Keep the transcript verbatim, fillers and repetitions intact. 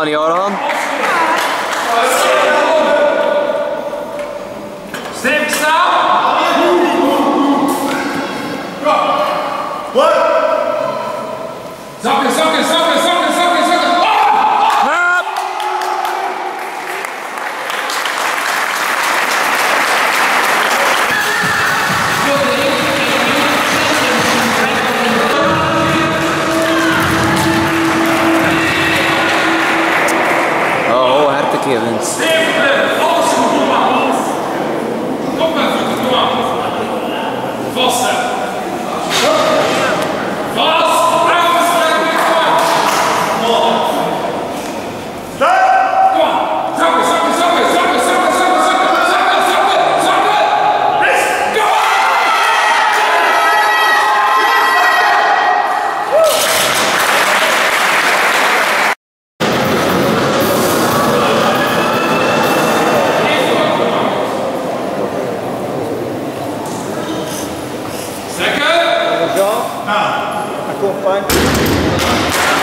money, Orhan. Step stop. What? Zakken, zakken, zakken, zakken, zakken, zakken. Hup! Oh, hertekevens. Alles goed, man. Kom maar, voeten, kom maar. Vast, hè. Vast. Aanstrekken, kom maar. Kom maar. Zakken, zakken, zakken, zakken, zakken, zakken, zakken, zakken, zakken, zakken. Kom maar. Second. Acompanhe.